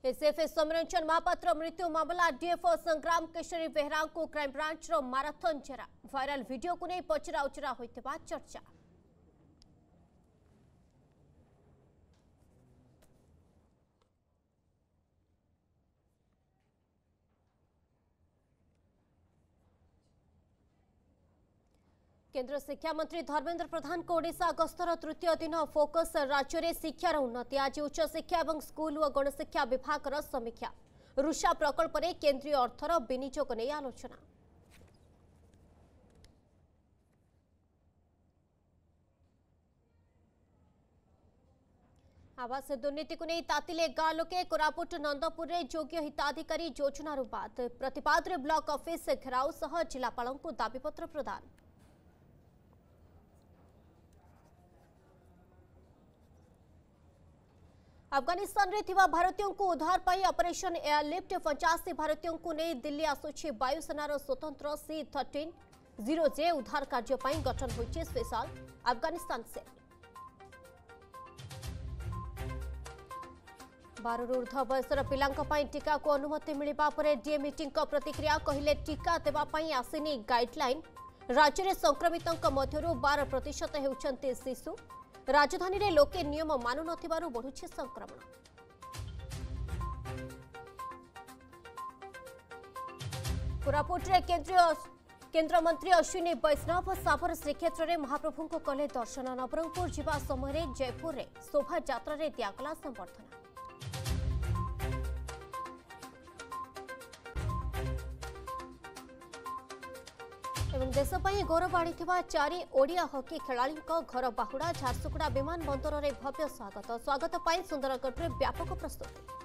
SFA Soumyaranjan Mahapatra मृत्यु मामला DFO संग्राम केशरी बेहरा को क्राइमब्रांच माराथन चेरा वायरल वीडियो को नहीं पचरा उचरा होइतबा चर्चा। केंद्र शिक्षा मंत्री धर्मेंद्र प्रधान को ओडिशा गस्तर तृतीय दिन फोकस राज्य में शिक्षार उन्नति। आज उच्च शिक्षा और स्कूल और गणशिक्षा विभाग समीक्षा। रुषा प्रकल्प में केंद्रीय अर्थर विनियोग नहीं आलोचना। आवास दुर्नीति को नहीं तातिले गाँ लोके। कोरापुट नंदपुर में योग्य हिताधिकारी योजनार बाद प्रतिपाद रे ब्लॉक ऑफिस घेराव सह जिलापाल को दाबीपत्र प्रदान। अफगानिस्तान रे थिबा भारतीयों को उद्धार पाई ऑपरेशन एयरलिफ्ट 85 भारतीयों को नहीं दिल्ली आसुछि वायुसेनार स्वतंत्र C-13-0J उद्धार कार्य पाई गठन होइछि स्पेशल अफगानिस्तान से। 12 रु ऊर्ध्व बयसर पिलांक पाई टीका को अनुमति मिलिबा परे डीए मीटिंग को प्रतिक्रिया कहिले टीका देबा पाई आसिनी गाइडलाइन। राज्य में संक्रमितों मध्यरु 12% हेउछन्ति शिशु। राजधानी रे लोके नियम मानु नथिबारु बढ़ुछि संक्रमण। कोरापुट रे केंद्र मंत्री अश्विनी वैष्णव साबर श्रीक्षेत्र में महाप्रभु को कले दर्शन। नवरंगपुर जिबा समय जयपुर रे शोभा यात्रा रे दियागला संबर्धना। देश गौरव आनी 4 ओडिया हॉकी खेलाड़ी घर बाहुड़ा। झारसुगुड़ा विमान बंदर में भव्य स्वागत। स्वागत पाई सुंदरगढ़ में व्यापक प्रस्तुति।